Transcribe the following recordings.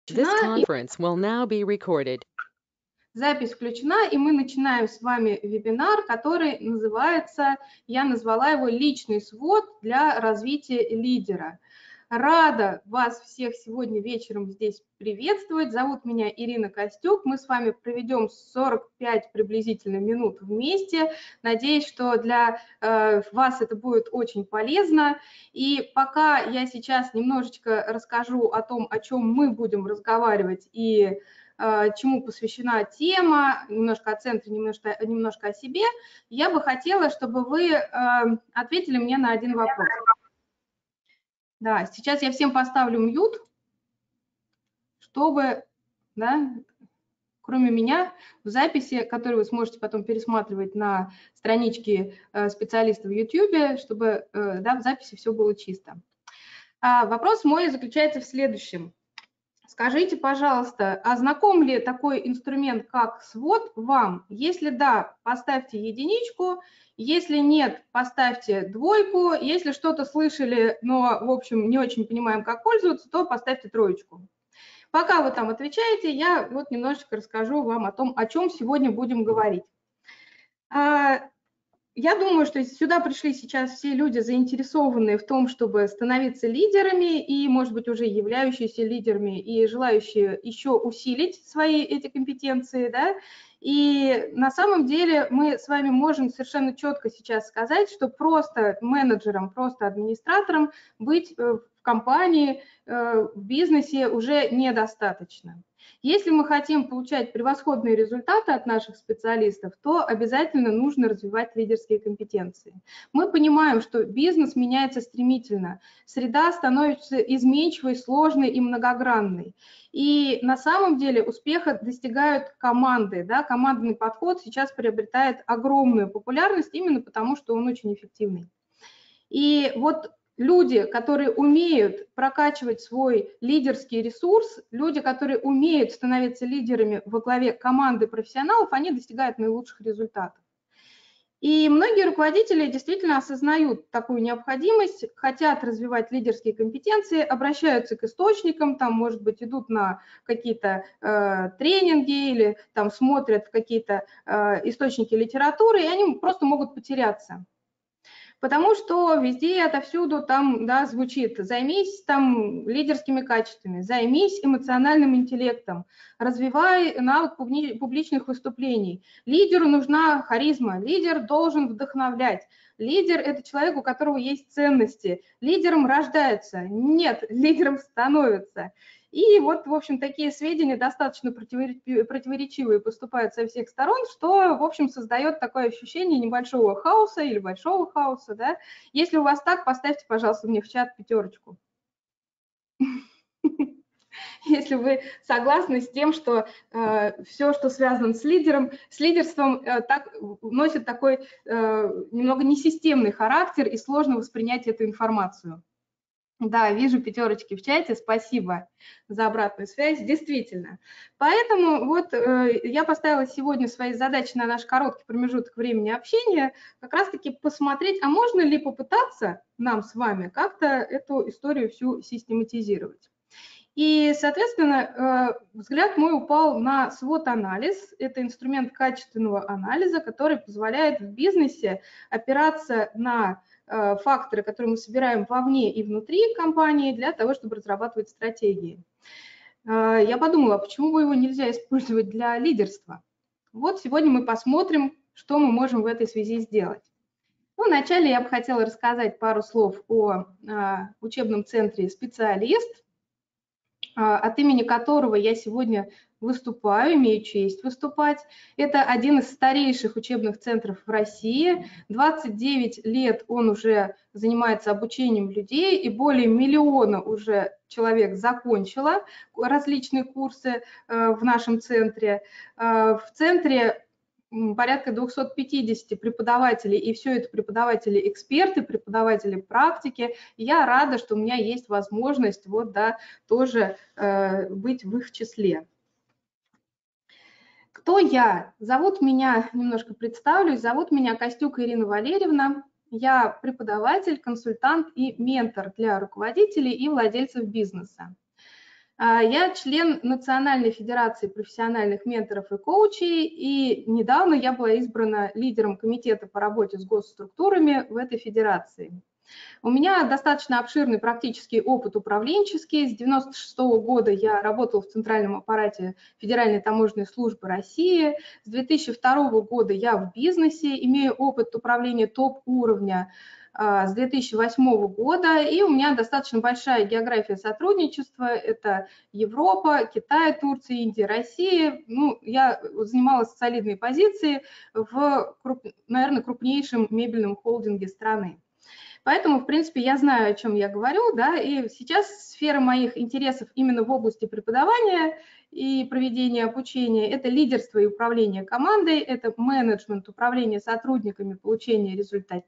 This Включена, conference will now be recorded. запись включена, и мы начинаем с вами вебинар, который называется, я назвала его «Личный свод для развития лидера». Рада вас всех сегодня вечером здесь приветствовать. Зовут меня Ирина Костюк. Мы с вами проведем 45 приблизительно минут вместе. Надеюсь, что для вас это будет очень полезно. И пока я сейчас немножечко расскажу о том, о чем мы будем разговаривать и чему посвящена тема, немножко о центре, немножко о себе, я бы хотела, чтобы вы ответили мне на один вопрос. Да, сейчас я всем поставлю мьют, чтобы, да, кроме меня, в записи, которую вы сможете потом пересматривать на страничке специалиста в YouTube, чтобы, да, в записи все было чисто. Вопрос мой заключается в следующем. Скажите, пожалуйста, а знаком ли такой инструмент, как свод, вам? Если да, поставьте единичку, если нет, поставьте двойку, если что-то слышали, но, в общем, не очень понимаем, как пользоваться, то поставьте троечку. Пока вы там отвечаете, я вот немножечко расскажу вам о том, о чем сегодня будем говорить. Я думаю, что сюда пришли сейчас все люди, заинтересованные в том, чтобы становиться лидерами и, может быть, уже являющиеся лидерами и желающие еще усилить свои эти компетенции, да. И на самом деле мы с вами можем совершенно четко сейчас сказать, что просто менеджером, просто администратором быть в компании, в бизнесе уже недостаточно. Если мы хотим получать превосходные результаты от наших специалистов, то обязательно нужно развивать лидерские компетенции. Мы понимаем, что бизнес меняется стремительно, среда становится изменчивой, сложной и многогранной. И на самом деле успеха достигают команды. Да? Командный подход сейчас приобретает огромную популярность именно потому, что он очень эффективный. И вот люди, которые умеют прокачивать свой лидерский ресурс, люди, которые умеют становиться лидерами во главе команды профессионалов, они достигают наилучших результатов. И многие руководители действительно осознают такую необходимость, хотят развивать лидерские компетенции, обращаются к источникам, там, может быть, идут на какие-то тренинги или там смотрят в какие-то источники литературы, и они просто могут потеряться. Потому что везде, отовсюду там, да, звучит: займись там лидерскими качествами, займись эмоциональным интеллектом, развивай навык публичных выступлений. Лидеру нужна харизма, лидер должен вдохновлять. Лидер – это человек, у которого есть ценности. Лидером рождается. Нет, лидером становится. И вот, в общем, такие сведения достаточно противоречивые поступают со всех сторон, что, в общем, создает такое ощущение небольшого хаоса или большого хаоса. Да? Если у вас так, поставьте, пожалуйста, мне в чат 5. Если вы согласны с тем, что все, что связано с лидерством, носит такой немного несистемный характер и сложно воспринять эту информацию. Да, вижу 5 в чате, спасибо за обратную связь, действительно. Поэтому вот я поставила сегодня свои задачи на наш короткий промежуток времени общения, как раз-таки посмотреть, а можно ли попытаться нам с вами как-то эту историю всю систематизировать. И, соответственно, взгляд мой упал на SWOT-анализ. Это инструмент качественного анализа, который позволяет в бизнесе опираться на факторы, которые мы собираем вовне и внутри компании для того, чтобы разрабатывать стратегии. Я подумала, почему бы его нельзя использовать для лидерства? Вот сегодня мы посмотрим, что мы можем в этой связи сделать. Ну, вначале я бы хотела рассказать пару слов о учебном центре «Специалист», от имени которого я сегодня выступаю, имею честь выступать. Это один из старейших учебных центров в России. 29 лет он уже занимается обучением людей, и более 1 миллиона уже человек закончило различные курсы в нашем центре. В центре порядка 250 преподавателей, и все это преподаватели-эксперты, преподаватели практики. Я рада, что у меня есть возможность вот, да, тоже быть в их числе. Кто я? Зовут меня, немножко представлюсь, зовут меня Костюк Ирина Валерьевна. Я преподаватель, консультант и ментор для руководителей и владельцев бизнеса. Я член Национальной федерации профессиональных менторов и коучей, и недавно я была избрана лидером комитета по работе с госструктурами в этой федерации. У меня достаточно обширный практический опыт управленческий. С 1996 года я работала в центральном аппарате Федеральной таможенной службы России. С 2002 года я в бизнесе, имею опыт управления топ-уровня с 2008 года, и у меня достаточно большая география сотрудничества. Это Европа, Китай, Турция, Индия, Россия. Ну, я занимала солидные позиции в, наверное, крупнейшем мебельном холдинге страны. Поэтому, в принципе, я знаю, о чем я говорю, да, и сейчас сфера моих интересов именно в области преподавания и проведения обучения – это лидерство и управление командой, это менеджмент, управление сотрудниками, получение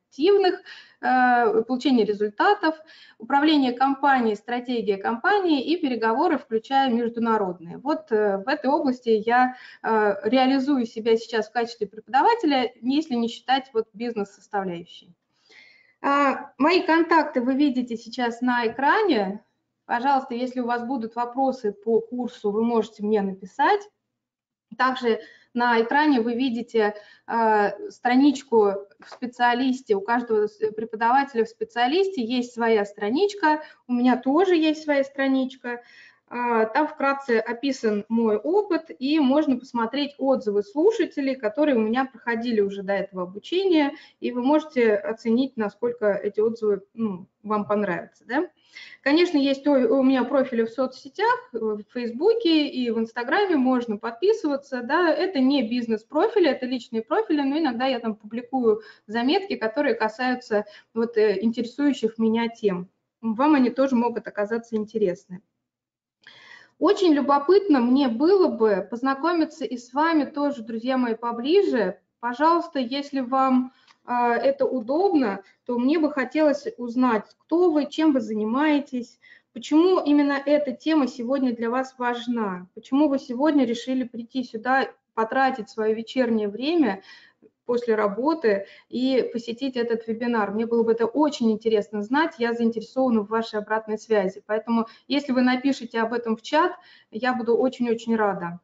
результатов, управление компанией, стратегия компании и переговоры, включая международные. Вот в этой области я реализую себя сейчас в качестве преподавателя, если не считать вот бизнес-составляющей. Мои контакты вы видите сейчас на экране. Пожалуйста, если у вас будут вопросы по курсу, вы можете мне написать. Также на экране вы видите страничку в специалисте. У каждого преподавателя в специалисте есть своя страничка. У меня тоже есть своя страничка. Там вкратце описан мой опыт, и можно посмотреть отзывы слушателей, которые у меня проходили уже до этого обучения, и вы можете оценить, насколько эти отзывы вам понравятся. Да? Конечно, есть у меня профили в соцсетях, в Фейсбуке и в Инстаграме, можно подписываться. Да? Это не бизнес-профили, это личные профили, но иногда я там публикую заметки, которые касаются вот, интересующих меня тем. Вам они тоже могут оказаться интересны. Очень любопытно мне было бы познакомиться и с вами тоже, друзья мои, поближе. Пожалуйста, если вам это удобно, то мне бы хотелось узнать, кто вы, чем вы занимаетесь, почему именно эта тема сегодня для вас важна, почему вы сегодня решили прийти сюда, потратить свое вечернее время после работы и посетить этот вебинар. Мне было бы это очень интересно знать, я заинтересована в вашей обратной связи. Поэтому, если вы напишите об этом в чат, я буду очень-очень рада.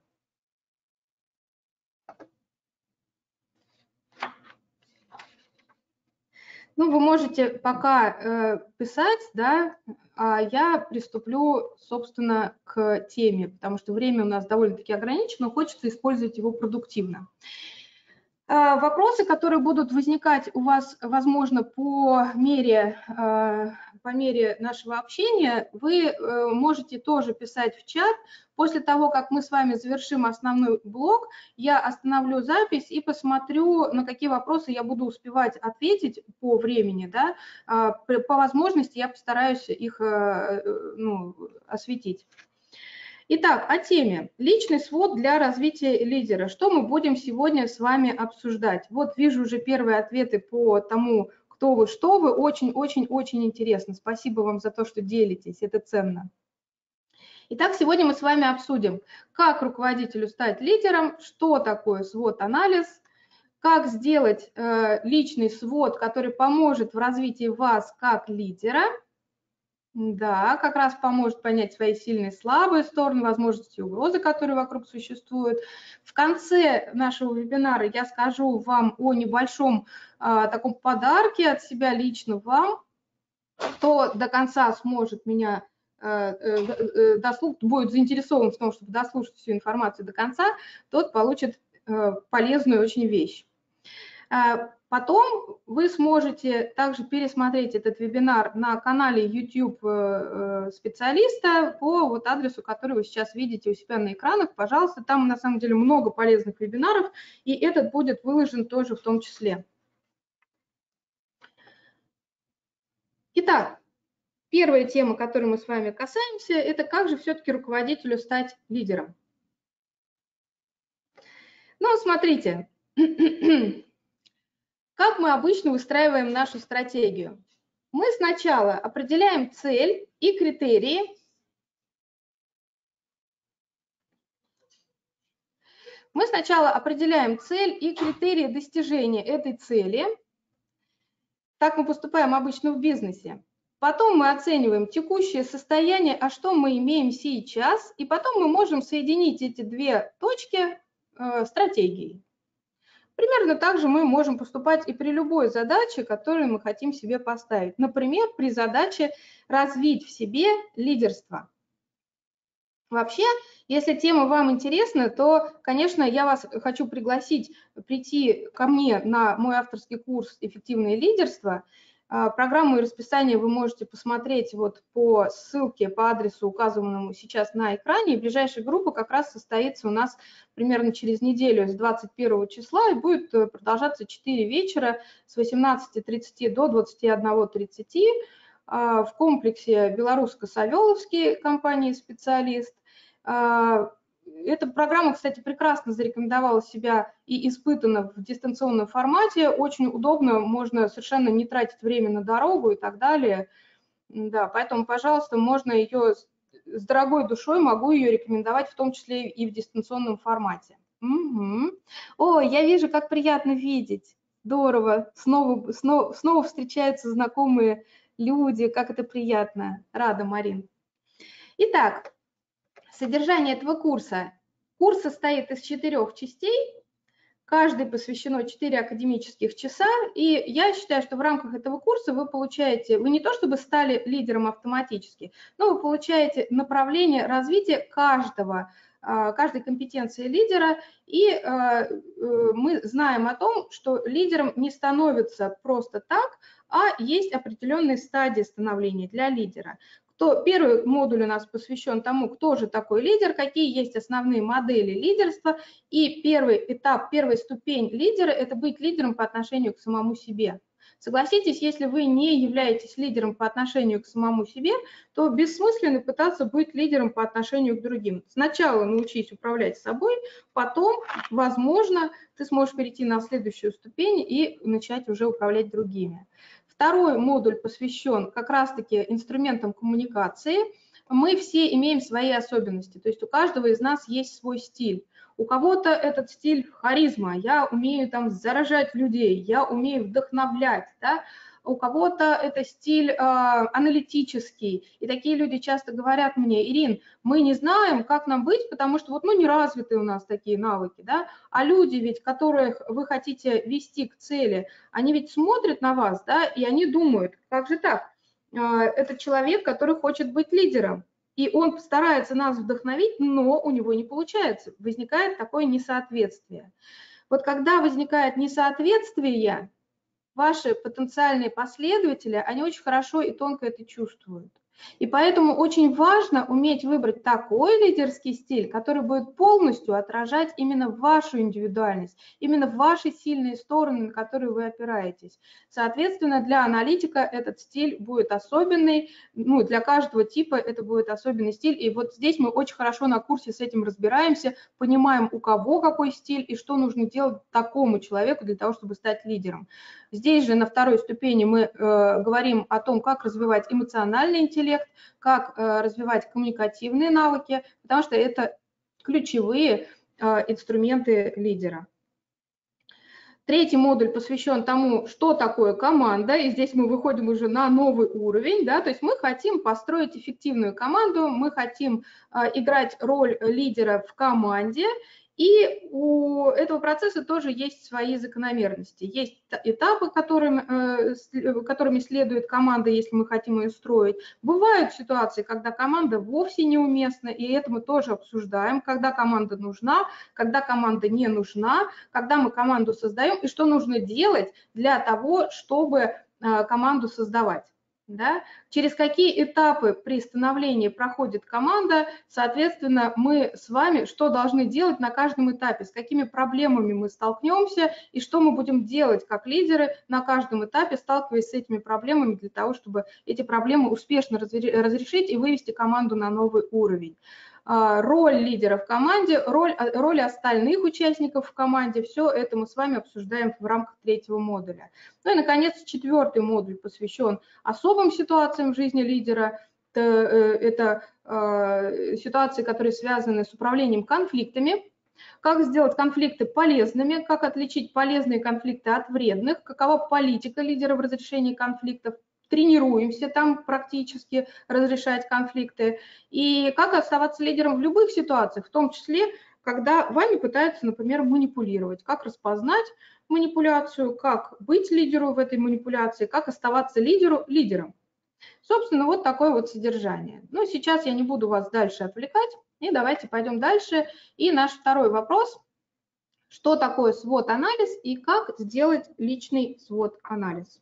Ну, вы можете пока писать, да, а я приступлю, собственно, к теме, потому что время у нас довольно-таки ограничено, хочется использовать его продуктивно. Вопросы, которые будут возникать у вас, возможно, по мере нашего общения, вы можете тоже писать в чат. После того, как мы с вами завершим основной блок, я остановлю запись и посмотрю, на какие вопросы я буду успевать ответить по времени. Да? По возможности я постараюсь их осветить. Итак, о теме. Личный свод для развития лидера. Что мы будем сегодня с вами обсуждать? Вот вижу уже первые ответы по тому, кто вы, что вы. Очень-очень-очень интересно. Спасибо вам за то, что делитесь. Это ценно. Итак, сегодня мы с вами обсудим, как руководителю стать лидером, что такое свод-анализ, как сделать личный свод, который поможет в развитии вас как лидера. Да, как раз поможет понять свои сильные и слабые стороны, возможности и угрозы, которые вокруг существуют. В конце нашего вебинара я скажу вам о небольшом таком подарке от себя лично вам. Кто до конца сможет меня будет заинтересован в том, чтобы дослушать всю информацию до конца, тот получит полезную очень вещь. Потом вы сможете также пересмотреть этот вебинар на канале YouTube специалиста по вот адресу, который вы сейчас видите у себя на экранах. Пожалуйста, там на самом деле много полезных вебинаров, и этот будет выложен тоже в том числе. Итак, первая тема, которой мы с вами касаемся, это как же все-таки руководителю стать лидером. Ну, смотрите. Как мы обычно выстраиваем нашу стратегию? Мы сначала определяем цель и критерии. Мы сначала определяем цель и критерии достижения этой цели. Так мы поступаем обычно в бизнесе. Потом мы оцениваем текущее состояние, а что мы имеем сейчас, и потом мы можем соединить эти две точки стратегией. Примерно так же мы можем поступать и при любой задаче, которую мы хотим себе поставить. Например, при задаче развить в себе лидерство. Вообще, если тема вам интересна, то, конечно, я вас хочу пригласить прийти ко мне на мой авторский курс «Эффективное лидерство». Программу и расписание вы можете посмотреть вот по ссылке, по адресу, указанному сейчас на экране. И ближайшая группа как раз состоится у нас примерно через неделю, с 21 числа, и будет продолжаться 4 вечера с 18:30 до 21:30 в комплексе «Белорусско-Савеловский» компании «Специалист». Эта программа, кстати, прекрасно зарекомендовала себя и испытана в дистанционном формате. Очень удобно, можно совершенно не тратить время на дорогу и так далее. Да, поэтому, пожалуйста, можно ее с дорогой душой, могу ее рекомендовать, в том числе и в дистанционном формате. Угу. О, я вижу, как приятно видеть. Здорово. Снова встречаются знакомые люди. Как это приятно. Рада, Марин. Итак, содержание этого курса. Курс состоит из 4 частей, каждой посвящено 4 академических часа, и я считаю, что в рамках этого курса вы получаете, вы не то чтобы стали лидером автоматически, но вы получаете направление развития каждой компетенции лидера, и мы знаем о том, что лидером не становится просто так, а есть определенные стадии становления для лидера. Первый модуль у нас посвящен тому, кто же такой лидер, какие есть основные модели лидерства. И первый этап, первая ступень лидера – это быть лидером по отношению к самому себе. Согласитесь, если вы не являетесь лидером по отношению к самому себе, то бессмысленно пытаться быть лидером по отношению к другим. Сначала научись управлять собой, потом, возможно, ты сможешь перейти на следующую ступень и начать уже управлять другими. Второй модуль посвящен как раз-таки инструментам коммуникации. Мы все имеем свои особенности, то есть у каждого из нас есть свой стиль. У кого-то этот стиль харизма, я умею там заражать людей, я умею вдохновлять, да? У кого-то это стиль аналитический, и такие люди часто говорят мне: Ирин, мы не знаем, как нам быть, потому что вот не развиты у нас такие навыки, да, а люди ведь, которых вы хотите вести к цели, они ведь смотрят на вас, да, и они думают, как же так, это человек, который хочет быть лидером, и он старается нас вдохновить, но у него не получается, возникает такое несоответствие. Вот когда возникает несоответствие, ваши потенциальные последователи, они очень хорошо и тонко это чувствуют. И поэтому очень важно уметь выбрать такой лидерский стиль, который будет полностью отражать именно вашу индивидуальность, именно ваши сильные стороны, на которые вы опираетесь. Соответственно, для аналитика этот стиль будет особенный, для каждого типа это будет особенный стиль. И вот здесь мы очень хорошо на курсе с этим разбираемся, понимаем, у кого какой стиль и что нужно делать такому человеку для того, чтобы стать лидером. Здесь же на второй ступени мы говорим о том, как развивать эмоциональный интеллект, как развивать коммуникативные навыки, потому что это ключевые инструменты лидера. Третий модуль посвящен тому, что такое команда, и здесь мы выходим уже на новый уровень, да, то есть мы хотим построить эффективную команду, мы хотим играть роль лидера в команде, и у этого процесса тоже есть свои закономерности. Есть этапы, которыми следует команда, если мы хотим ее строить. Бывают ситуации, когда команда вовсе неуместна, и это мы тоже обсуждаем, когда команда нужна, когда команда не нужна, когда мы команду создаем, и что нужно делать для того, чтобы команду создавать. Да? Через какие этапы при становлении проходит команда, соответственно, мы с вами что должны делать на каждом этапе, с какими проблемами мы столкнемся и что мы будем делать как лидеры на каждом этапе, сталкиваясь с этими проблемами для того, чтобы эти проблемы успешно разрешить и вывести команду на новый уровень. Роль лидера в команде, роль остальных участников в команде, все это мы с вами обсуждаем в рамках третьего модуля. Ну и, наконец, четвертый модуль посвящен особым ситуациям в жизни лидера. Это ситуации, которые связаны с управлением конфликтами, как сделать конфликты полезными, как отличить полезные конфликты от вредных, какова политика лидера в разрешении конфликтов. тренируемся там практически разрешать конфликты, и как оставаться лидером в любых ситуациях, в том числе, когда вами пытаются, например, манипулировать, как распознать манипуляцию, как быть лидеру в этой манипуляции, как оставаться лидером. Собственно, вот такое вот содержание. Но сейчас я не буду вас дальше отвлекать, и давайте пойдем дальше. И наш второй вопрос. Что такое SWOT-анализ и как сделать личный SWOT-анализ?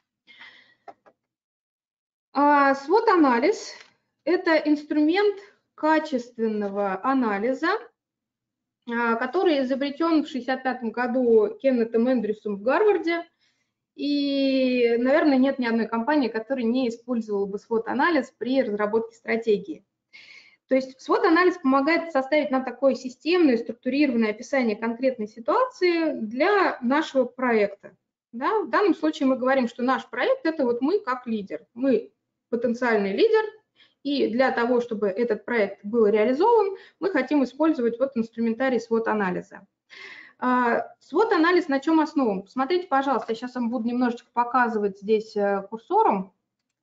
SWOT-анализ – это инструмент качественного анализа, который изобретен в 1965 году Кеннетом Эндрюсом в Гарварде. И, наверное, нет ни одной компании, которая не использовала бы SWOT-анализ при разработке стратегии. То есть SWOT-анализ помогает составить нам такое системное, структурированное описание конкретной ситуации для нашего проекта. Да? В данном случае мы говорим, что наш проект – это вот мы как лидер. Мы потенциальный лидер, и для того, чтобы этот проект был реализован, мы хотим использовать вот инструментарий SWOT-анализа. SWOT-анализ на чем основан? Посмотрите, пожалуйста, я сейчас вам буду немножечко показывать здесь курсором.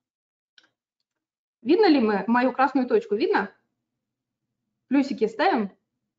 Видно ли мою красную точку? Видно? Плюсики ставим?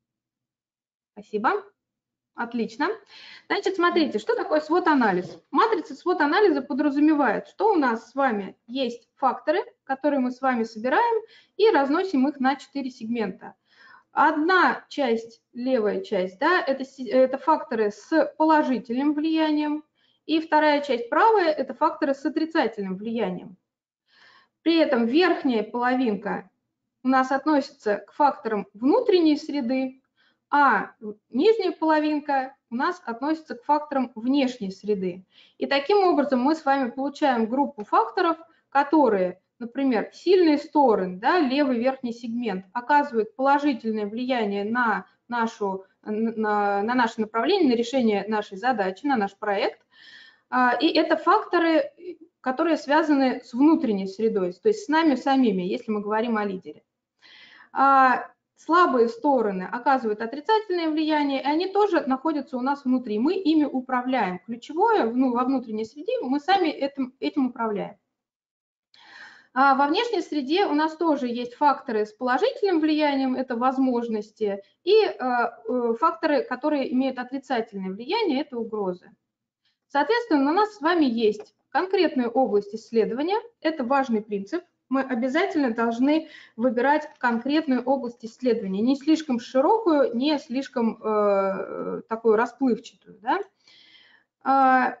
Спасибо. Отлично. Значит, смотрите, что такое SWOT-анализ? Матрица SWOT-анализа подразумевает, что у нас с вами есть факторы, которые мы с вами собираем и разносим их на 4 сегмента. Одна часть, левая часть, да, это факторы с положительным влиянием, и вторая часть, правая, это факторы с отрицательным влиянием. При этом верхняя половинка у нас относится к факторам внутренней среды, а нижняя половинка у нас относится к факторам внешней среды. И таким образом мы с вами получаем группу факторов, которые, например, сильные стороны, да, левый верхний сегмент, оказывают положительное влияние на наше направление, на решение нашей задачи, на наш проект. И это факторы, которые связаны с внутренней средой, то есть с нами самими, если мы говорим о лидере. Слабые стороны оказывают отрицательное влияние, и они тоже находятся у нас внутри. Мы ими управляем. Ключевое, во внутренней среде мы сами этим управляем. Во внешней среде у нас тоже есть факторы с положительным влиянием, это возможности, и факторы, которые имеют отрицательное влияние, это угрозы. Соответственно, у нас с вами есть конкретная область исследования, это важный принцип. Мы обязательно должны выбирать конкретную область исследования, не слишком широкую, не слишком такую расплывчатую. Да?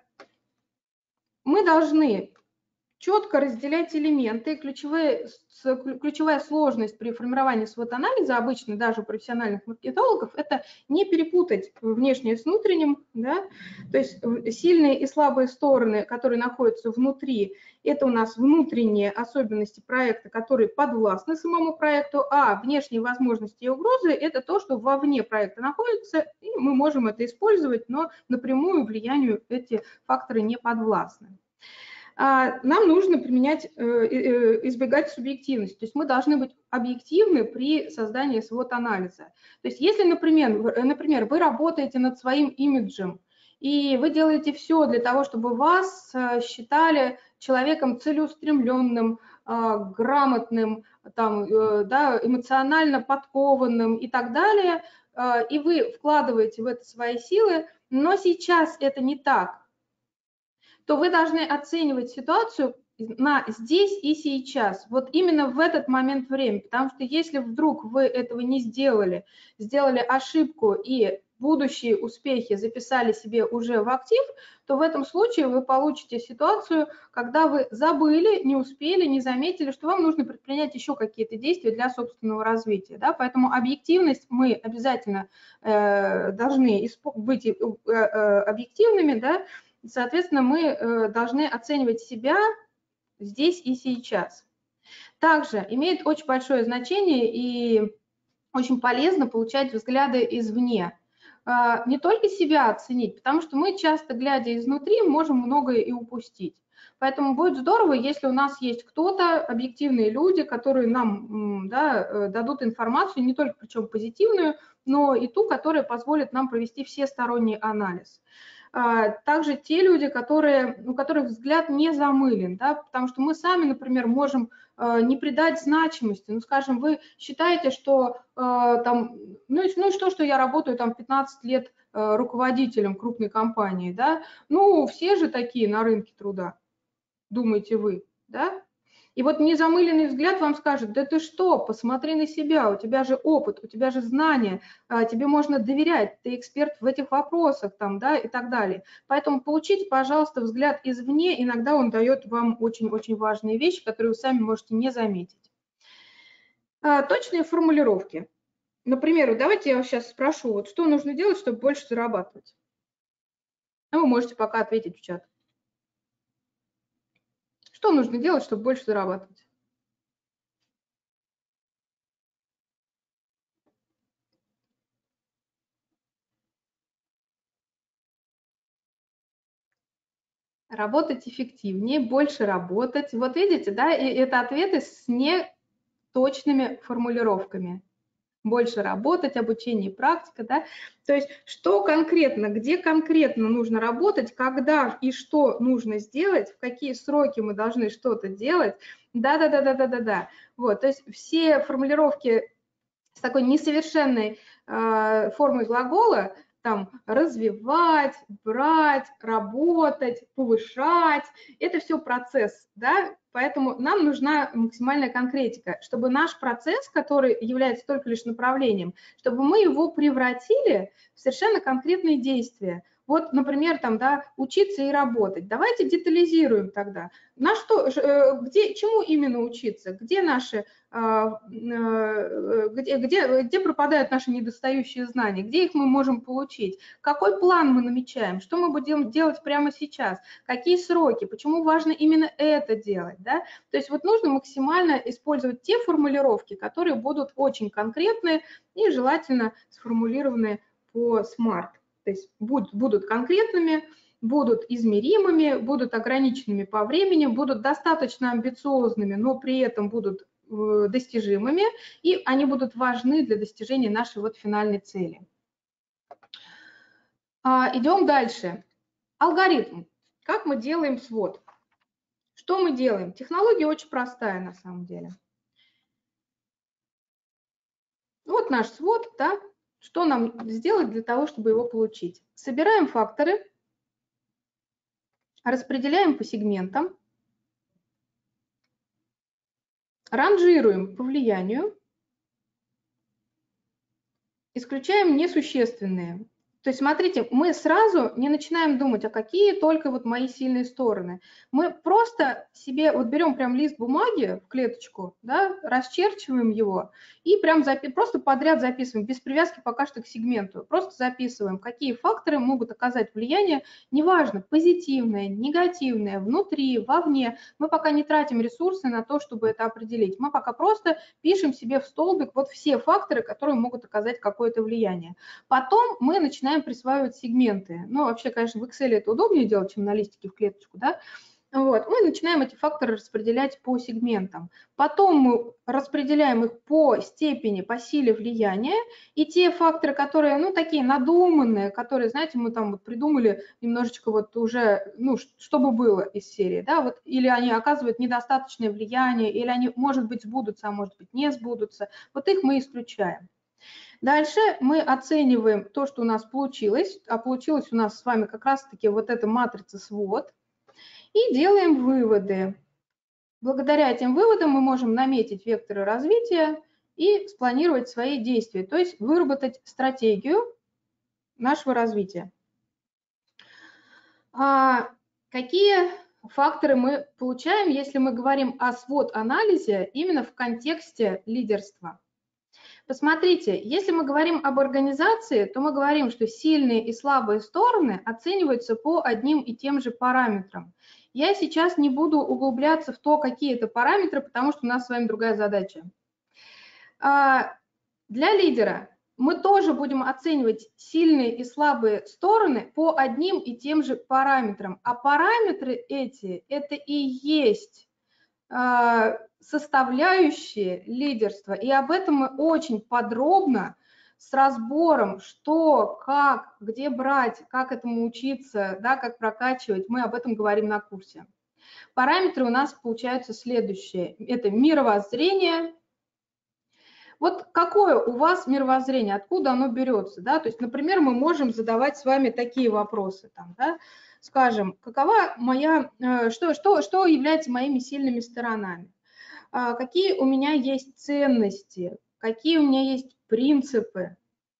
Мы должны четко разделять элементы. Ключевая сложность при формировании SWOT-анализа, обычно даже у профессиональных маркетологов, это не перепутать внешнее с внутренним. Да? То есть сильные и слабые стороны, которые находятся внутри, это у нас внутренние особенности проекта, которые подвластны самому проекту, а внешние возможности и угрозы – это то, что вовне проекта находится, и мы можем это использовать, но напрямую влиянию эти факторы не подвластны. Нам нужно избегать субъективности, то есть мы должны быть объективны при создании SWOT-анализа. То есть если, например, вы работаете над своим имиджем, и вы делаете все для того, чтобы вас считали человеком целеустремленным, грамотным, там, да, эмоционально подкованным и так далее, и вы вкладываете в это свои силы, но сейчас это не так, то вы должны оценивать ситуацию на здесь и сейчас, вот именно в этот момент времени, потому что если вдруг вы этого не сделали ошибку и будущие успехи записали себе уже в актив, то в этом случае вы получите ситуацию, когда вы забыли, не успели, не заметили, что вам нужно предпринять еще какие-то действия для собственного развития. Да? Поэтому объективность мы обязательно должны быть объективными, да? Соответственно, мы должны оценивать себя здесь и сейчас. Также имеет очень большое значение и очень полезно получать взгляды извне. Не только себя оценить, потому что мы часто, глядя изнутри, можем многое и упустить. Поэтому будет здорово, если у нас есть кто-то, объективные люди, которые нам дадут информацию, не только причем позитивную, но и ту, которая позволит нам провести всесторонний анализ. также те люди, у которых взгляд не замылен, да, потому что мы сами, например, можем не придать значимости. Ну, скажем, вы считаете, что там, ну что я работаю там 15 лет руководителем крупной компании, да, ну, все же такие на рынке труда, думаете вы, да? И вот незамыленный взгляд вам скажет: да ты что, посмотри на себя, у тебя же опыт, у тебя же знания, тебе можно доверять, ты эксперт в этих вопросах, там, да, и так далее. Поэтому получите, пожалуйста, взгляд извне, иногда он дает вам очень-очень важные вещи, которые вы сами можете не заметить. Точные формулировки. Например, давайте я вас сейчас спрошу, вот что нужно делать, чтобы больше зарабатывать? Ну, вы можете пока ответить в чат. Что нужно делать, чтобы больше зарабатывать? Работать эффективнее, больше работать. Вот видите, да, и это ответы с неточными формулировками. Больше работать, обучение и практика, да. То есть что конкретно, где конкретно нужно работать, когда и что нужно сделать, в какие сроки мы должны что-то делать. Да. Вот, то есть все формулировки с такой несовершенной формой глагола, там развивать, брать, работать, повышать, это все процесс, да, поэтому нам нужна максимальная конкретика, чтобы наш процесс, который является только лишь направлением, чтобы мы его превратили в совершенно конкретные действия. Вот, например, там, да, учиться и работать. Давайте детализируем тогда. На что, чему именно учиться? Где наши где пропадают наши недостающие знания, где их мы можем получить, какой план мы намечаем, что мы будем делать прямо сейчас, какие сроки, почему важно именно это делать. Да? То есть вот нужно максимально использовать те формулировки, которые будут очень конкретные и желательно сформулированы по SMART. То есть будут конкретными, будут измеримыми, будут ограниченными по времени, будут достаточно амбициозными, но при этом будут достижимыми, и они будут важны для достижения нашей вот финальной цели. Идем дальше. Алгоритм. Как мы делаем свод? Что мы делаем? Технология очень простая на самом деле. Вот наш свод, да? Что нам сделать для того, чтобы его получить? Собираем факторы, распределяем по сегментам, ранжируем по влиянию, исключаем несущественные. То есть, смотрите, мы сразу не начинаем думать, а какие только вот мои сильные стороны. Мы просто себе, вот берем прям лист бумаги в клеточку, да, расчерчиваем его и прям просто подряд записываем, без привязки пока что к сегменту. Просто записываем, какие факторы могут оказать влияние, неважно, позитивное, негативное, внутри, вовне. Мы пока не тратим ресурсы на то, чтобы это определить. Мы пока просто пишем себе в столбик вот все факторы, которые могут оказать какое-то влияние. Потом мы начинаем присваивать сегменты. Ну, вообще, конечно, в Excel это удобнее делать, чем на листике в клеточку, да. Вот. Мы начинаем эти факторы распределять по сегментам. Потом мы распределяем их по степени, по силе влияния. И те факторы, которые, ну, такие надуманные, которые, знаете, мы там вот придумали немножечко вот уже, ну, чтобы было из серии, да, вот, или они оказывают недостаточное влияние, или они, может быть, сбудутся, а может быть, не сбудутся. Вот их мы исключаем. Дальше мы оцениваем то, что у нас получилось, а получилось у нас с вами как раз-таки вот эта матрица свод, и делаем выводы. Благодаря этим выводам мы можем наметить векторы развития и спланировать свои действия, то есть выработать стратегию нашего развития. Какие факторы мы получаем, если мы говорим о свод-анализе именно в контексте лидерства? Посмотрите, если мы говорим об организации, то мы говорим, что сильные и слабые стороны оцениваются по одним и тем же параметрам. Я сейчас не буду углубляться в то, какие это параметры, потому что у нас с вами другая задача. Для лидера мы тоже будем оценивать сильные и слабые стороны по одним и тем же параметрам. А параметры эти – это и есть составляющие лидерства, и об этом мы очень подробно с разбором, что, как, где брать, как этому учиться, да, как прокачивать, мы об этом говорим на курсе. Параметры у нас получаются следующие. Это мировоззрение. Вот какое у вас мировоззрение, откуда оно берется, да? То есть, например, мы можем задавать с вами такие вопросы, там, да? Скажем, какова моя, что является моими сильными сторонами? Какие у меня есть ценности, какие у меня есть принципы,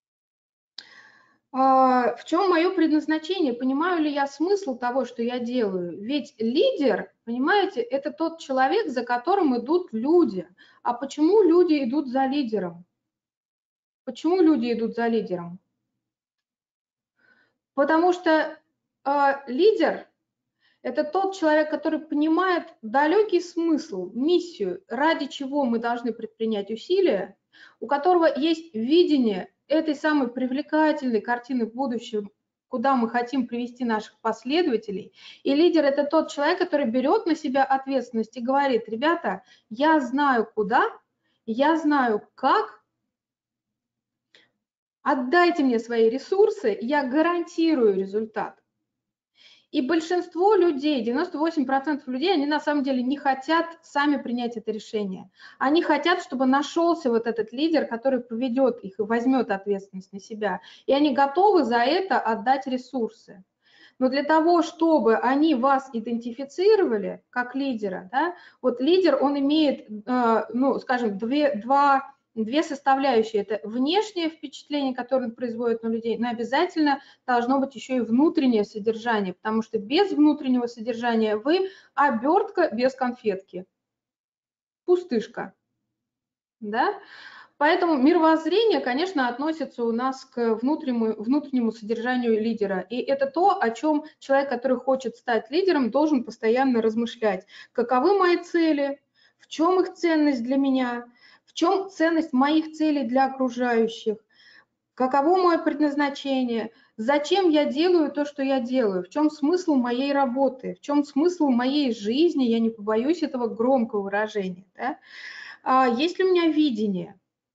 в чем мое предназначение, понимаю ли я смысл того, что я делаю. Ведь лидер, понимаете, это тот человек, за которым идут люди. А почему люди идут за лидером? Почему люди идут за лидером? Потому что лидер – это тот человек, который понимает далекий смысл, миссию, ради чего мы должны предпринять усилия, у которого есть видение этой самой привлекательной картины в будущем, куда мы хотим привести наших последователей. И лидер – это тот человек, который берет на себя ответственность и говорит: ребята, я знаю куда, я знаю как, отдайте мне свои ресурсы, я гарантирую результат. И большинство людей, 98% людей, они на самом деле не хотят сами принять это решение. Они хотят, чтобы нашелся вот этот лидер, который поведет их и возьмет ответственность на себя. И они готовы за это отдать ресурсы. Но для того, чтобы они вас идентифицировали как лидера, да, вот лидер, он имеет, ну, скажем, две составляющие. Это внешнее впечатление, которое он производит на людей, но обязательно должно быть еще и внутреннее содержание, потому что без внутреннего содержания вы обертка без конфетки, пустышка, да? Поэтому мировоззрение, конечно, относится у нас к внутреннему содержанию лидера. И это то, о чем человек, который хочет стать лидером, должен постоянно размышлять. Каковы мои цели, в чем их ценность для меня, в чем ценность моих целей для окружающих, каково мое предназначение, зачем я делаю то, что я делаю, в чем смысл моей работы, в чем смысл моей жизни, я не побоюсь этого громкого выражения. Да? Есть ли у меня видение?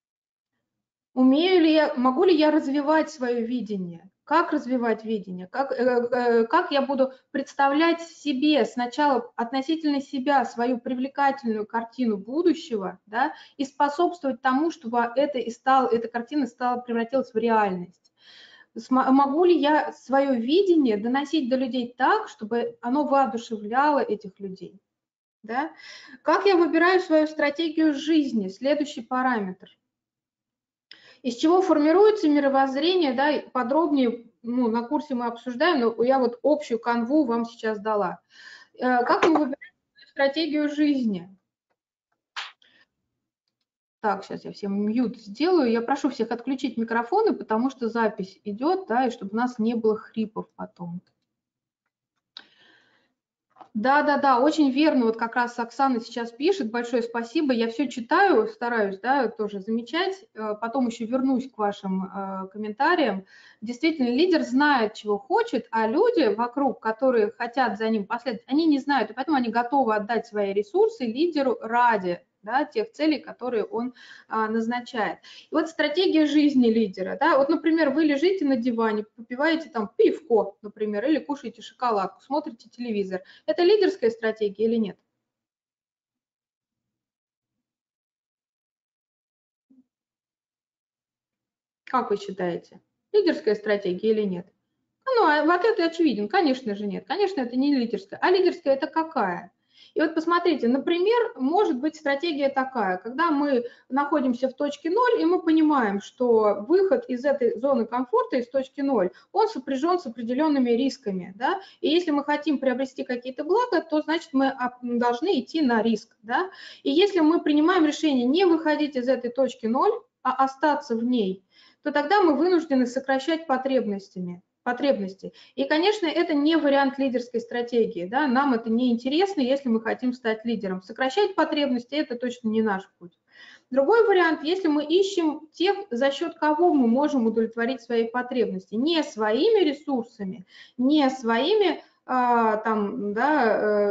Могу ли я развивать свое видение? Как развивать видение? Как я буду представлять себе сначала относительно себя свою привлекательную картину будущего, да, и способствовать тому, чтобы эта картина превратилась в реальность? Могу ли я свое видение доносить до людей так, чтобы оно воодушевляло этих людей? Да? Как я выбираю свою стратегию жизни? Следующий параметр. Из чего формируется мировоззрение, да, подробнее, ну, на курсе мы обсуждаем, но я вот общую канву вам сейчас дала. Как мы выбираем стратегию жизни? Так, сейчас я всем мьют сделаю. Я прошу всех отключить микрофоны, потому что запись идет, да, и чтобы у нас не было хрипов потом. Да, очень верно, вот как раз Оксана сейчас пишет, большое спасибо, я все читаю, стараюсь, да, тоже замечать, потом еще вернусь к вашим комментариям. Действительно, лидер знает, чего хочет, а люди вокруг, которые хотят за ним последовать, они не знают, и поэтому они готовы отдать свои ресурсы лидеру ради, да, тех целей, которые он назначает. И вот стратегия жизни лидера, да, вот, например, вы лежите на диване, попиваете там пивко, например, или кушаете шоколадку, смотрите телевизор. Это лидерская стратегия или нет? Как вы считаете, лидерская стратегия или нет? Ну, ответ очевиден, конечно же нет. Конечно, это не лидерская. А лидерская это какая? И вот посмотрите, например, может быть стратегия такая, когда мы находимся в точке 0, и мы понимаем, что выход из этой зоны комфорта, из точки 0, он сопряжен с определенными рисками. Да? И если мы хотим приобрести какие-то блага, то значит мы должны идти на риск. Да? И если мы принимаем решение не выходить из этой точки 0, а остаться в ней, то тогда мы вынуждены сокращать потребности. И, конечно, это не вариант лидерской стратегии. Да? Нам это не интересно, если мы хотим стать лидером. Сокращать потребности – это точно не наш путь. Другой вариант, если мы ищем тех, за счет кого мы можем удовлетворить свои потребности. Не своими ресурсами, не своими там, да,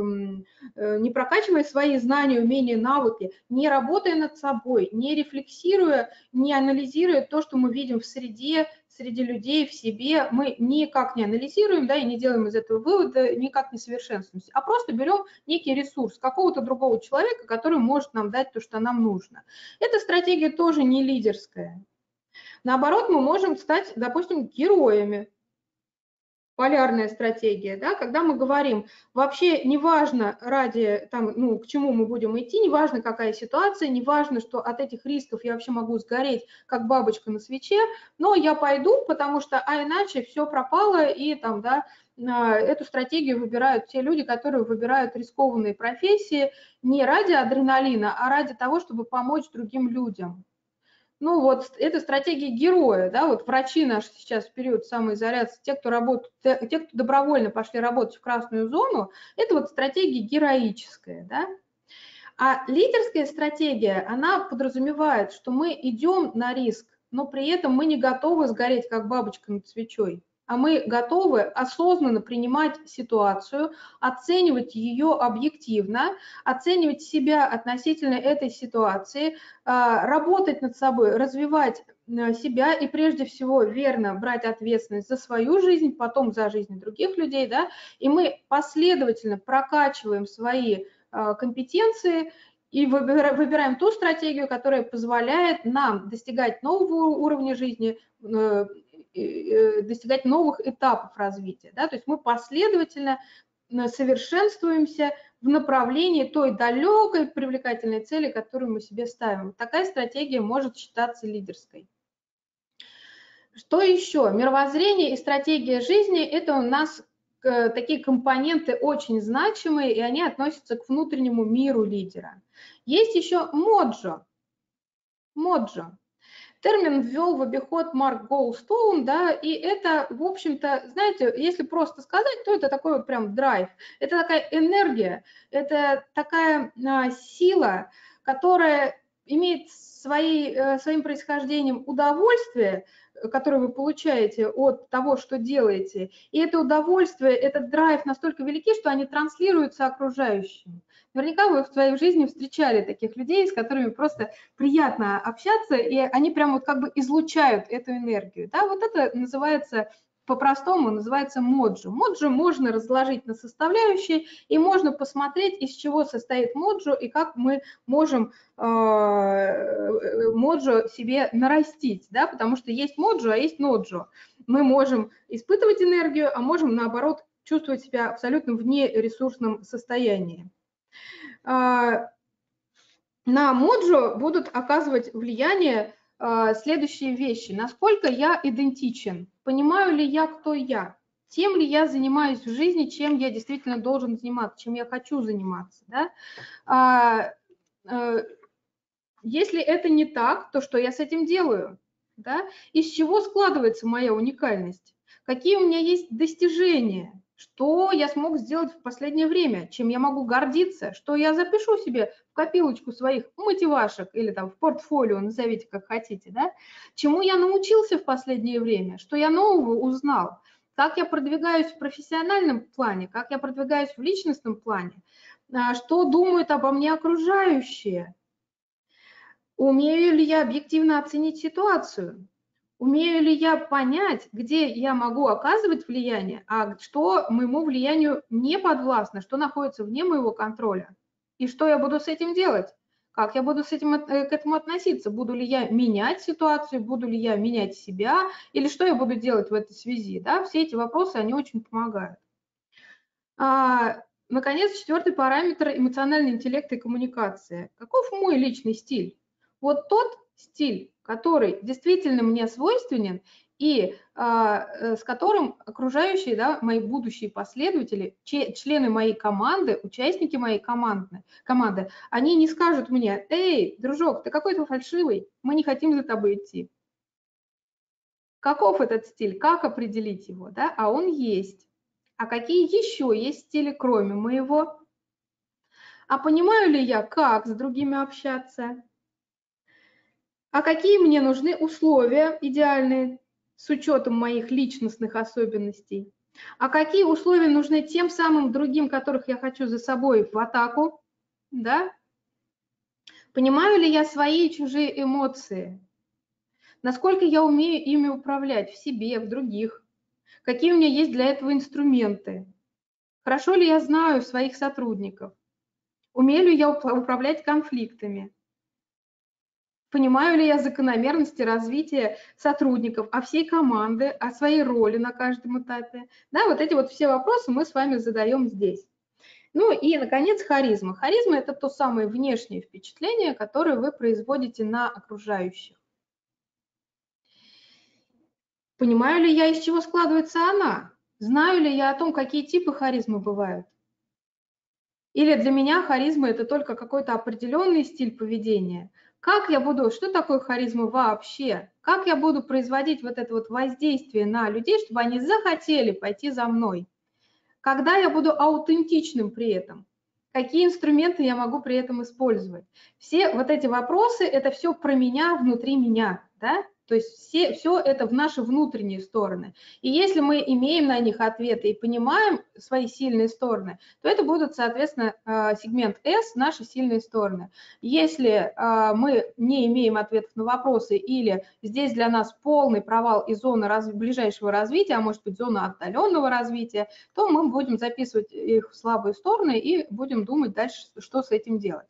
не прокачивая свои знания, умения, навыки, не работая над собой, не рефлексируя, не анализируя то, что мы видим в среде, среди людей, в себе, мы никак не анализируем, да, и не делаем из этого вывода, никак не совершенствуемся, а просто берем некий ресурс какого-то другого человека, который может нам дать то, что нам нужно. Эта стратегия тоже не лидерская. Наоборот, мы можем стать, допустим, героями. Полярная стратегия, да, когда мы говорим, вообще неважно ради, там, ну, к чему мы будем идти, неважно какая ситуация, неважно, что от этих рисков я вообще могу сгореть, как бабочка на свече, но я пойду, потому что, а иначе все пропало, и там, да, эту стратегию выбирают те люди, которые выбирают рискованные профессии не ради адреналина, а ради того, чтобы помочь другим людям. Ну вот это стратегия героя, да, вот врачи наши сейчас в период самоизоляции, те, кто работают, те, кто добровольно пошли работать в красную зону, это вот стратегия героическая, да. А лидерская стратегия, она подразумевает, что мы идем на риск, но при этом мы не готовы сгореть, как бабочка над свечой, а мы готовы осознанно принимать ситуацию, оценивать ее объективно, оценивать себя относительно этой ситуации, работать над собой, развивать себя и прежде всего верно брать ответственность за свою жизнь, потом за жизнь других людей, да, и мы последовательно прокачиваем свои компетенции и выбираем ту стратегию, которая позволяет нам достигать нового уровня жизни, достигать новых этапов развития. Да? То есть мы последовательно совершенствуемся в направлении той далекой привлекательной цели, которую мы себе ставим. Такая стратегия может считаться лидерской. Что еще? Мировоззрение и стратегия жизни – это у нас такие компоненты очень значимые, и они относятся к внутреннему миру лидера. Есть еще моджо. Моджо. Термин ввел в обиход Марк Гоулстоун, да, и это, в общем-то, знаете, если просто сказать, то это такой вот прям драйв, это такая энергия, это такая сила, которая имеет своим происхождением удовольствие, которое вы получаете от того, что делаете, и это удовольствие, этот драйв настолько велики, что они транслируются окружающим. Наверняка вы в своей жизни встречали таких людей, с которыми просто приятно общаться, и они прям вот как бы излучают эту энергию. Да? Вот это называется, по-простому называется моджо. Моджо можно разложить на составляющие, и можно посмотреть, из чего состоит моджо, и как мы можем моджо себе нарастить, да? Потому что есть моджо, а есть ноджо. Мы можем испытывать энергию, а можем, наоборот, чувствовать себя абсолютно в нересурсном состоянии. На моджо будут оказывать влияние следующие вещи. Насколько я идентичен, понимаю ли я, кто я, тем ли я занимаюсь в жизни, чем я действительно должен заниматься, чем я хочу заниматься. Да? Если это не так, то что я с этим делаю? Да? Из чего складывается моя уникальность? Какие у меня есть достижения? Что я смог сделать в последнее время, чем я могу гордиться, что я запишу себе в копилочку своих мотивашек или там в портфолио, назовите как хотите, да? Чему я научился в последнее время, что я нового узнал, как я продвигаюсь в профессиональном плане, как я продвигаюсь в личностном плане, что думают обо мне окружающие, умею ли я объективно оценить ситуацию, умею ли я понять, где я могу оказывать влияние, а что моему влиянию не подвластно, что находится вне моего контроля, и что я буду с этим делать, как я буду к этому относиться, буду ли я менять ситуацию, буду ли я менять себя, или что я буду делать в этой связи. Да? Все эти вопросы, они очень помогают. Наконец, четвертый параметр – эмоциональный интеллект и коммуникация. Каков мой личный стиль? Вот тот стиль, который действительно мне свойственен и с которым окружающие, да, мои будущие последователи, члены моей команды, участники моей команды, они не скажут мне: «Эй, дружок, ты какой-то фальшивый, мы не хотим за тобой идти». Каков этот стиль, как определить его? Да? А он есть. А какие еще есть стили, кроме моего? А понимаю ли я, как с другими общаться? А какие мне нужны условия идеальные с учетом моих личностных особенностей? А какие условия нужны тем самым другим, которых я хочу за собой в атаку, да? Понимаю ли я свои и чужие эмоции? Насколько я умею ими управлять в себе, в других? Какие у меня есть для этого инструменты? Хорошо ли я знаю своих сотрудников? Умею ли я управлять конфликтами? Понимаю ли я закономерности развития сотрудников, а всей команды, о своей роли на каждом этапе? Да, вот эти вот все вопросы мы с вами задаем здесь. Ну и, наконец, харизма. Харизма – это то самое внешнее впечатление, которое вы производите на окружающих. Понимаю ли я, из чего складывается она? Знаю ли я о том, какие типы харизмы бывают? Или для меня харизма – это только какой-то определенный стиль поведения? Как я буду, что такое харизма вообще? Как я буду производить вот это вот воздействие на людей, чтобы они захотели пойти за мной? Когда я буду аутентичным при этом? Какие инструменты я могу при этом использовать? Все вот эти вопросы – это все про меня, внутри меня, да? То есть все это в наши внутренние стороны. И если мы имеем на них ответы и понимаем свои сильные стороны, то это будут, соответственно, сегмент S, наши сильные стороны. Если мы не имеем ответов на вопросы или здесь для нас полный провал и зона ближайшего развития, а может быть зона отдаленного развития, то мы будем записывать их в слабые стороны и будем думать дальше, что с этим делать.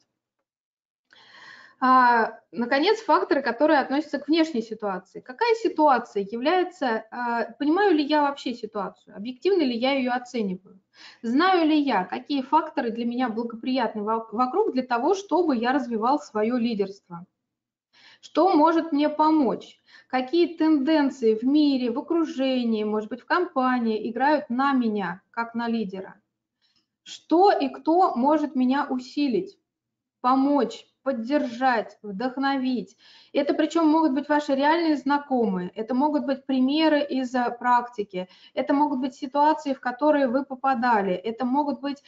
Наконец, факторы, которые относятся к внешней ситуации. Какая ситуация является, понимаю ли я вообще ситуацию, объективно ли я ее оцениваю, знаю ли я, какие факторы для меня благоприятны вокруг для того, чтобы я развивал свое лидерство. Что может мне помочь? Какие тенденции в мире, в окружении, может быть, в компании играют на меня, как на лидера? Что и кто может меня усилить, помочь, поддержать, вдохновить? Это причем могут быть ваши реальные знакомые, это могут быть примеры из практики, это могут быть ситуации, в которые вы попадали, это могут быть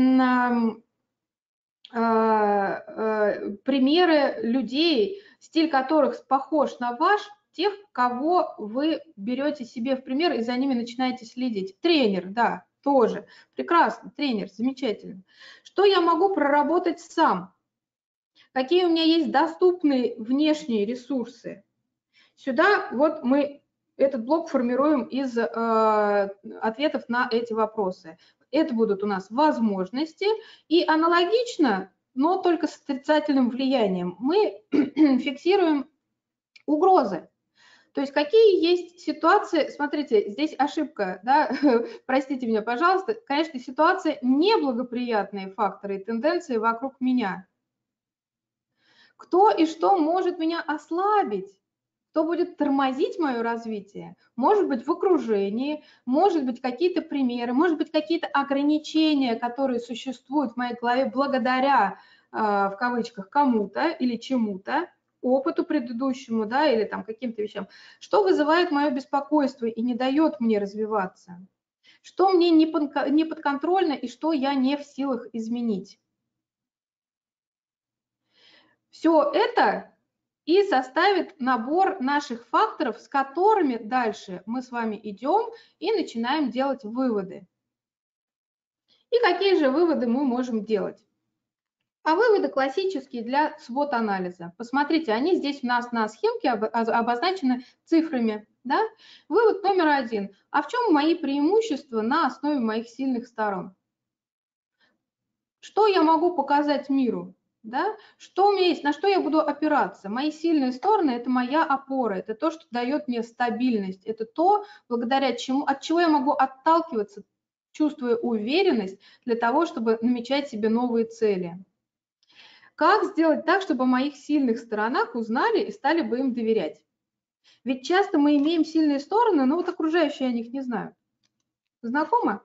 примеры людей, стиль которых похож на ваш, тех, кого вы берете себе в пример и за ними начинаете следить. Тренер, да, тоже. Прекрасно, тренер, замечательно. Что я могу проработать сам? Какие у меня есть доступные внешние ресурсы? Сюда вот мы этот блок формируем из ответов на эти вопросы. Это будут у нас возможности, и аналогично, но только с отрицательным влиянием, мы фиксируем угрозы. То есть какие есть ситуации, смотрите, здесь ошибка, да, простите меня, пожалуйста, конечно, ситуация неблагоприятные факторы и тенденции вокруг меня. Кто и что может меня ослабить? Кто будет тормозить мое развитие? Может быть, в окружении, может быть, какие-то примеры, может быть, какие-то ограничения, которые существуют в моей голове благодаря, в кавычках, кому-то или чему-то, опыту предыдущему, да, или там каким-то вещам. Что вызывает мое беспокойство и не дает мне развиваться? Что мне не подконтрольно и что я не в силах изменить? Все это и составит набор наших факторов, с которыми дальше мы с вами идем и начинаем делать выводы. И какие же выводы мы можем делать? А выводы классические для свод-анализа. Посмотрите, они здесь у нас на схемке обозначены цифрами. Да? Вывод номер 1. А в чем мои преимущества на основе моих сильных сторон? Что я могу показать миру? Да? Что у меня есть, на что я буду опираться? Мои сильные стороны – это моя опора, это то, что дает мне стабильность, это то, благодаря чему, от чего я могу отталкиваться, чувствуя уверенность для того, чтобы намечать себе новые цели. Как сделать так, чтобы о моих сильных сторонах узнали и стали бы им доверять? Ведь часто мы имеем сильные стороны, но вот окружающие о них не знают. Знакомо?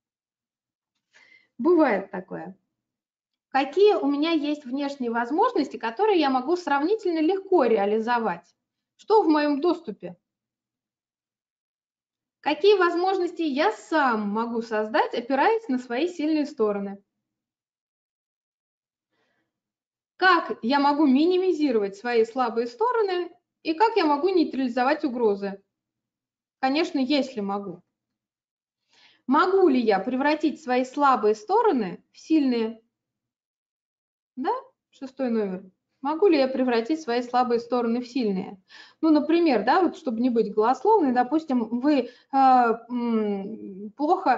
Бывает такое. Какие у меня есть внешние возможности, которые я могу сравнительно легко реализовать? Что в моем доступе? Какие возможности я сам могу создать, опираясь на свои сильные стороны? Как я могу минимизировать свои слабые стороны и как я могу нейтрализовать угрозы? Конечно, если могу. Могу ли я превратить свои слабые стороны в сильные? Да, 6-й номер. Могу ли я превратить свои слабые стороны в сильные? Ну, например, да, вот чтобы не быть голословной, допустим, вы плохо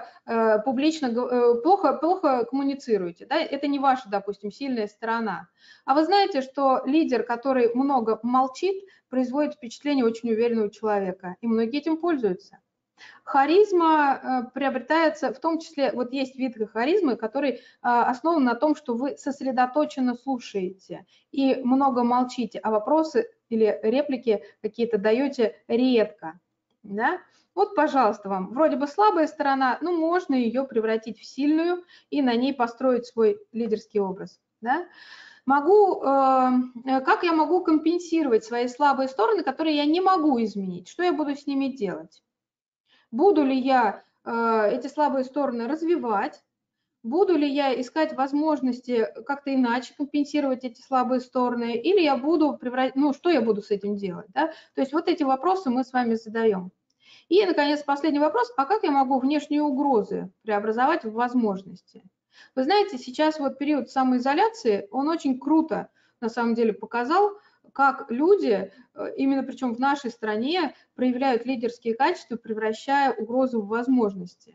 плохо коммуницируете, да, это не ваша, допустим, сильная сторона. А вы знаете, что лидер, который много молчит, производит впечатление очень уверенного человека, и многие этим пользуются. Харизма приобретается, в том числе, вот есть вид харизмы, который основан на том, что вы сосредоточенно слушаете и много молчите, а вопросы или реплики какие-то даете редко. Да? Вот, пожалуйста, вам. Вроде бы слабая сторона, но можно ее превратить в сильную и на ней построить свой лидерский образ. Да? Как я могу компенсировать свои слабые стороны, которые я не могу изменить? Что я буду с ними делать? Буду ли я эти слабые стороны развивать, буду ли я искать возможности как-то иначе компенсировать эти слабые стороны, или я буду что я буду с этим делать, да? То есть вот эти вопросы мы с вами задаем. И, наконец, последний вопрос, а как я могу внешние угрозы преобразовать в возможности? Вы знаете, сейчас вот период самоизоляции, он очень круто, на самом деле, показал, как люди, именно причем в нашей стране, проявляют лидерские качества, превращая угрозу в возможности.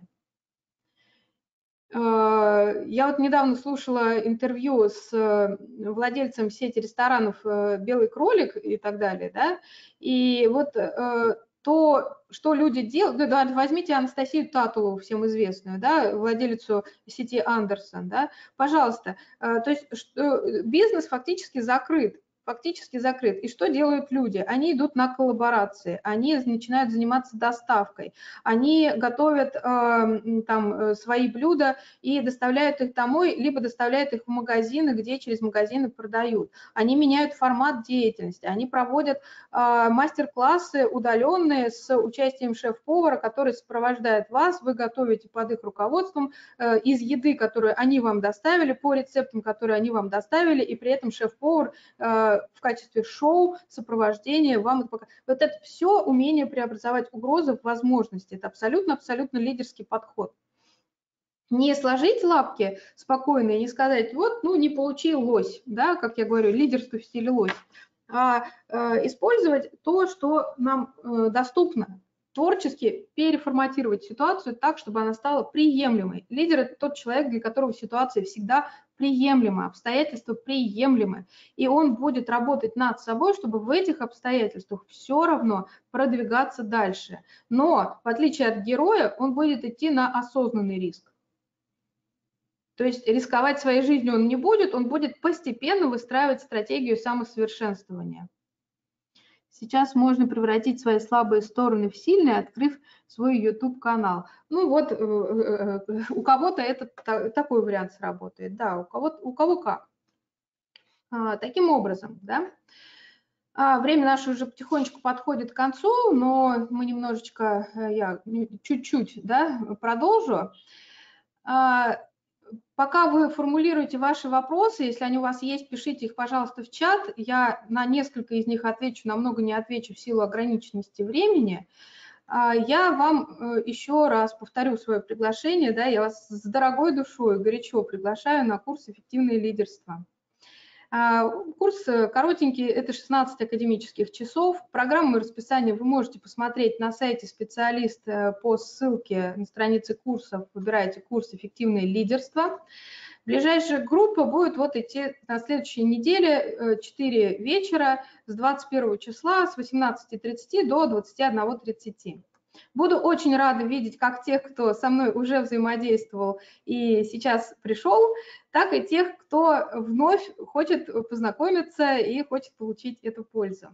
Я вот недавно слушала интервью с владельцем сети ресторанов «Белый кролик» и так далее, да, и вот то, что люди делают, да, возьмите Анастасию Татулову, всем известную, да, владелицу сети Андерсон, да, пожалуйста, то есть бизнес фактически закрыт. И что делают люди? Они идут на коллаборации, они начинают заниматься доставкой, они готовят там свои блюда и доставляют их домой, либо доставляют их в магазины, где через магазины продают. Они меняют формат деятельности, они проводят мастер-классы удаленные с участием шеф-повара, который сопровождает вас, вы готовите под их руководством из еды, которую они вам доставили, по рецептам, которые они вам доставили, и при этом шеф-повар в качестве шоу, сопровождения вам это показывает. Вот это все умение преобразовать угрозы в возможности. Это абсолютно лидерский подход. Не сложить лапки спокойно и не сказать, вот, ну, не получилось, да, как я говорю, лидерство в стиле лось, а использовать то, что нам доступно, творчески переформатировать ситуацию так, чтобы она стала приемлемой. Лидер – это тот человек, для которого ситуация всегда приемлема, обстоятельства приемлемы, и он будет работать над собой, чтобы в этих обстоятельствах все равно продвигаться дальше. Но, в отличие от героя, он будет идти на осознанный риск. То есть рисковать своей жизнью он не будет, он будет постепенно выстраивать стратегию самосовершенствования. Сейчас можно превратить свои слабые стороны в сильные, открыв свой YouTube-канал. Ну вот, у кого-то такой вариант сработает, да, у кого как. Таким образом, да. Время наше уже потихонечку подходит к концу, но мы немножечко, я чуть-чуть, да, продолжу. Пока вы формулируете ваши вопросы, если они у вас есть, пишите их, пожалуйста, в чат. Я на несколько из них отвечу, на много не отвечу в силу ограниченности времени. Я вам еще раз повторю свое приглашение, да, я вас с дорогой душой горячо приглашаю на курс «Эффективное лидерство». Курс коротенький, это 16 академических часов. Программу и расписание вы можете посмотреть на сайте «Специалист» по ссылке на странице курсов. Выбираете курс «Эффективное лидерство». Ближайшая группа будет вот идти на следующей неделе, 4 вечера, с 21 числа, с 18:30 до 21:30. Буду очень рада видеть как тех, кто со мной уже взаимодействовал и сейчас пришел, так и тех, кто вновь хочет познакомиться и хочет получить эту пользу.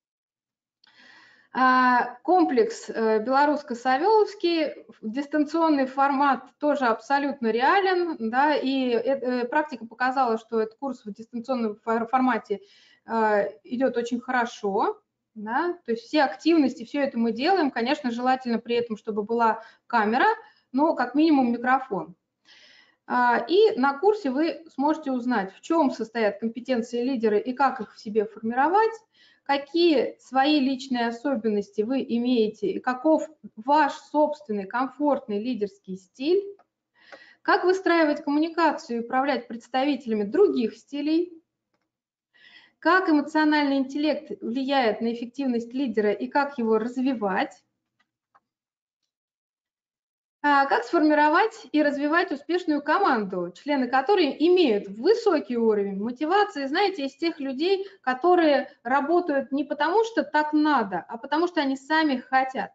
Комплекс белорусско-савеловский, дистанционный формат тоже абсолютно реален, да, и практика показала, что этот курс в дистанционном формате идет очень хорошо. Да? То есть все активности, все это мы делаем. Конечно, желательно при этом, чтобы была камера, но как минимум микрофон. И на курсе вы сможете узнать, в чем состоят компетенции лидера и как их в себе формировать, какие свои личные особенности вы имеете и каков ваш собственный комфортный лидерский стиль, как выстраивать коммуникацию и управлять представителями других стилей, как эмоциональный интеллект влияет на эффективность лидера и как его развивать, как сформировать и развивать успешную команду, члены которой имеют высокий уровень мотивации, знаете, из тех людей, которые работают не потому, что так надо, а потому что они сами хотят.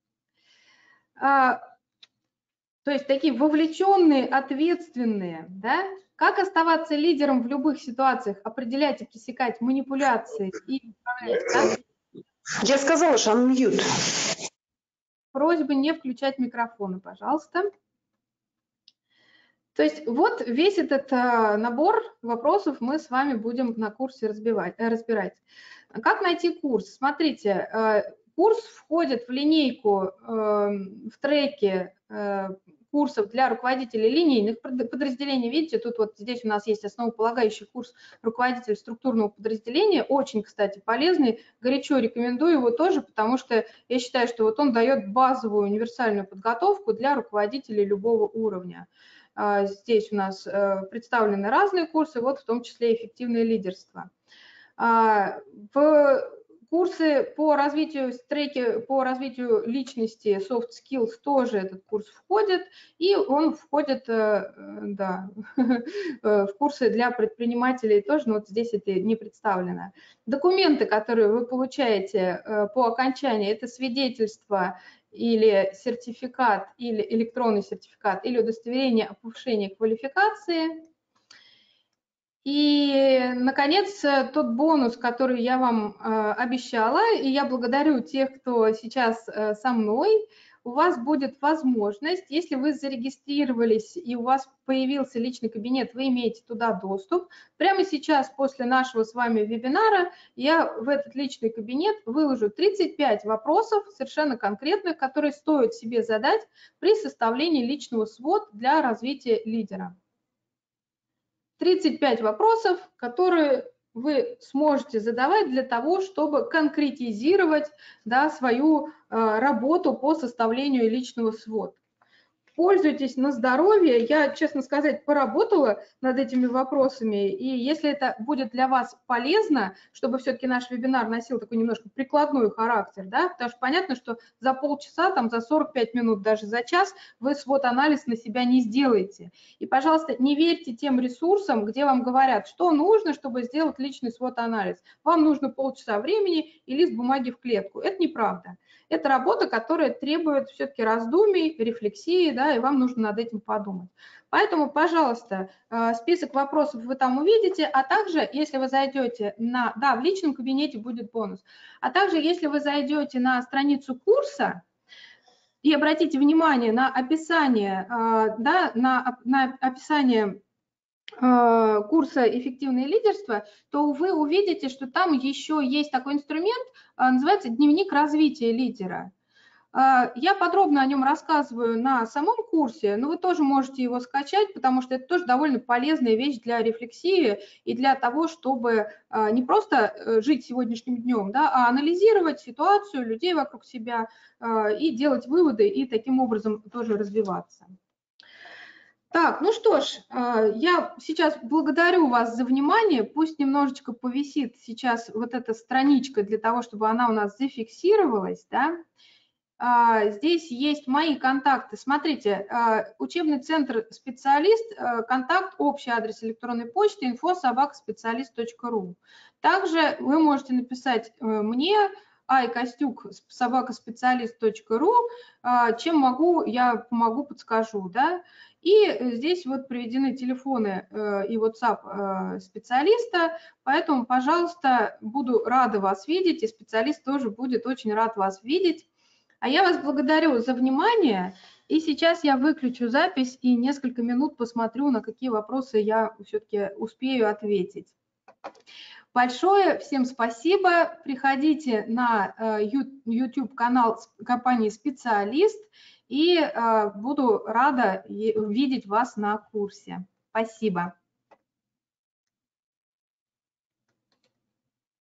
То есть такие вовлеченные, ответственные, да? Как оставаться лидером в любых ситуациях, определять и пресекать манипуляции и управлять, да? Я сказала, что unmute. Просьба не включать микрофоны, пожалуйста. То есть вот весь этот набор вопросов мы с вами будем на курсе разбирать. Как найти курс? Смотрите, курс входит в линейку, в треке курсов для руководителей линейных подразделений. Видите, тут вот здесь у нас есть основополагающий курс руководителя структурного подразделения, очень, кстати, полезный, горячо рекомендую его тоже, потому что я считаю, что вот он дает базовую универсальную подготовку для руководителей любого уровня. Здесь у нас представлены разные курсы, вот в том числе эффективное лидерство. В курсы по развитию личности, soft skills тоже этот курс входит, и он входит, да, в курсы для предпринимателей тоже, но вот здесь это не представлено. Документы, которые вы получаете по окончании, это свидетельство или сертификат, или электронный сертификат, или удостоверение о повышении квалификации. И, наконец, тот бонус, который я вам обещала, и я благодарю тех, кто сейчас со мной, у вас будет возможность, если вы зарегистрировались и у вас появился личный кабинет, вы имеете туда доступ. Прямо сейчас, после нашего с вами вебинара, я в этот личный кабинет выложу 35 вопросов, совершенно конкретных, которые стоит себе задать при составлении личного свода для развития лидера. 35 вопросов, которые вы сможете задавать для того, чтобы конкретизировать, да, свою работу по составлению личного свода. Пользуйтесь на здоровье. Я, честно сказать, поработала над этими вопросами, и если это будет для вас полезно, чтобы все-таки наш вебинар носил такой немножко прикладной характер, да, потому что понятно, что за полчаса, там, за 45 минут, даже за час вы свод-анализ на себя не сделаете. И, пожалуйста, не верьте тем ресурсам, где вам говорят, что нужно, чтобы сделать личный свод-анализ. Вам нужно полчаса времени и лист бумаги в клетку. Это неправда. Это работа, которая требует все-таки раздумий, рефлексии, да, и вам нужно над этим подумать. Поэтому, пожалуйста, список вопросов вы там увидите, а также, если вы зайдете на, да, в личном кабинете будет бонус, а также, если вы зайдете на страницу курса и обратите внимание на описание, да, на описание курса «Эффективное лидерство», то вы увидите, что там еще есть такой инструмент, называется «Дневник развития лидера». Я подробно о нем рассказываю на самом курсе, но вы тоже можете его скачать, потому что это тоже довольно полезная вещь для рефлексии и для того, чтобы не просто жить сегодняшним днем, да, а анализировать ситуацию, людей вокруг себя и делать выводы, и таким образом тоже развиваться. Так, ну что ж, я сейчас благодарю вас за внимание. Пусть немножечко повисит сейчас вот эта страничка для того, чтобы она у нас зафиксировалась, да. Здесь есть мои контакты. Смотрите, учебный центр «Специалист», контакт, общий адрес электронной почты info@specialist.ru. Также вы можете написать мне, ai.kostyuk@specialist.ru, чем могу, я помогу, подскажу, да. И здесь вот приведены телефоны и WhatsApp специалиста, поэтому, пожалуйста, буду рада вас видеть, и специалист тоже будет очень рад вас видеть. А я вас благодарю за внимание, и сейчас я выключу запись и несколько минут посмотрю, на какие вопросы я все-таки успею ответить. Большое всем спасибо. Приходите на YouTube-канал компании «Специалист», и буду рада видеть вас на курсе. Спасибо.